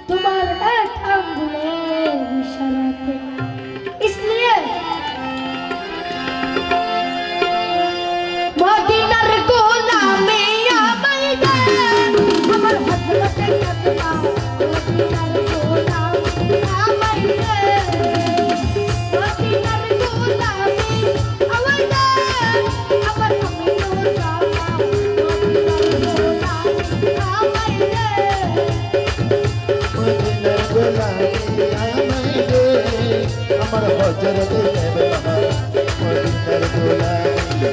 तुम्हारे एक अंगुले इशाराते, इसलिए मदीनार गोलामी आमैदे हमर हजरत कतबा मदीनार गोलामी आमैदे मदीनार गोलामी आमैदे हमर अमीर जामा मदीनार गोलामी आमैदे हमर हजरत कतबा मदीनार गोलामी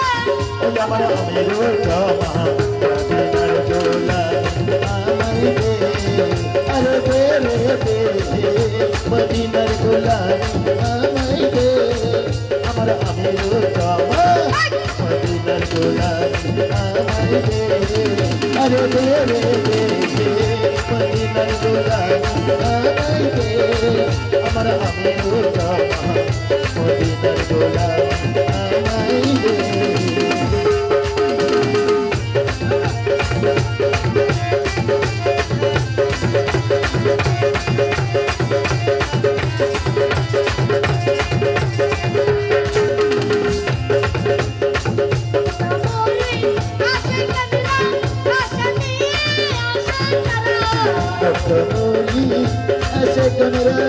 Amar Amir Jama Madinar Gola Amai আরে দে রে দে মদিনার গোলামি আমায় দে আমার আমিনুর জামান মদিনার গোলামি আমায় দে Tony, ऐसे कमरा,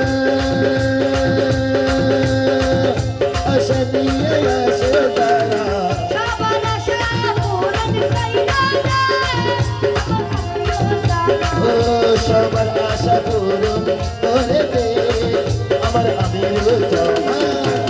ऐसे दिए ऐसे तारा। शाबाना शाहपुरन सैयदा, ओ शाबाना शाहपुरन तोरे दे, अमर अमीर जवान।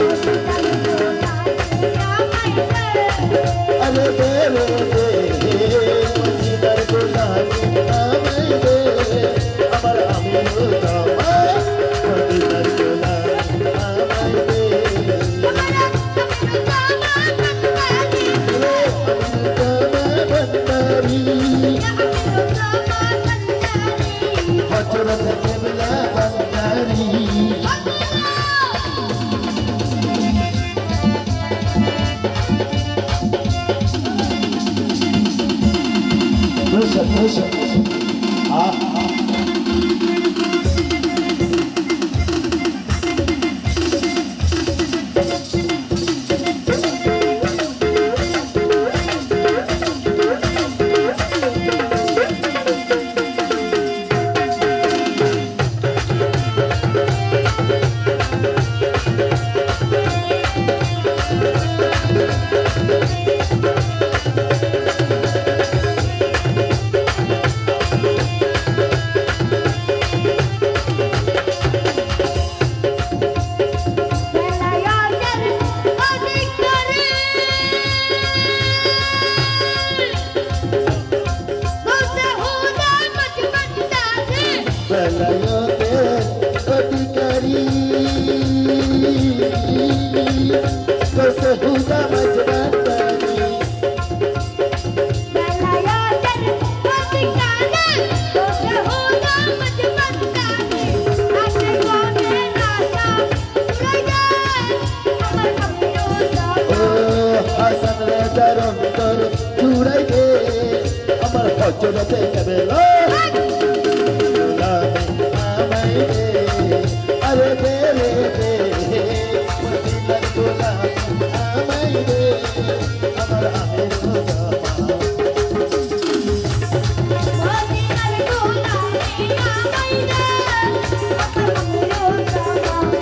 अरे दे दे, मदीनार गुलामी आमे दे। अमर अमीर जवान मदीनार गुलामी आमाय दे अमर अमीर जवान बंदारी रे अमीर जवान बंदारी या अमीर जवान बंदारी हजरत क़िबला बंदारी हजरत क़िबला गुलामी आमाय दे अरे दे रे दे मदीनार गुलामी आमाय दे अमर अमीर जवान मदीनार गुलामी आमाय दे अमर अमीर जवान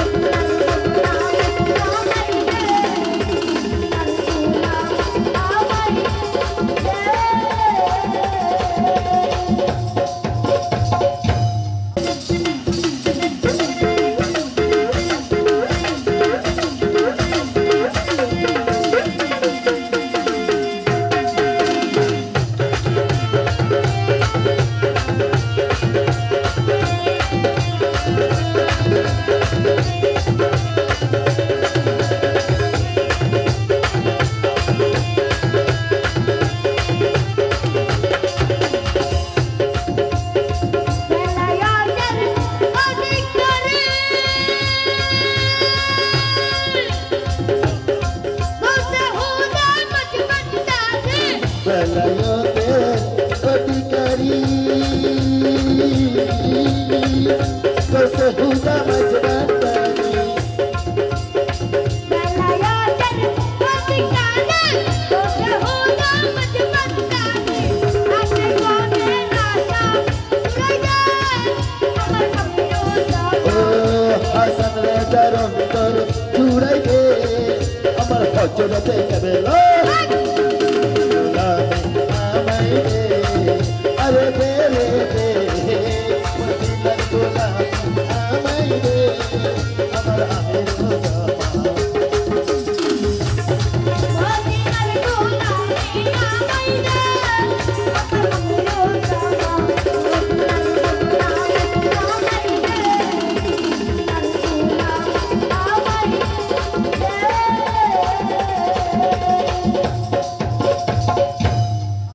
हजरत क़िबला गुलामी आमाय दे अरे दे रे दे